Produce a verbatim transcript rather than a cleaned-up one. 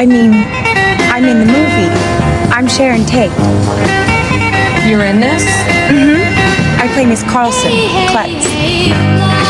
I mean, I'm in the movie. I'm Sharon Tate. You're in this? Mm-hmm. I play Miss Carlson, Klutz.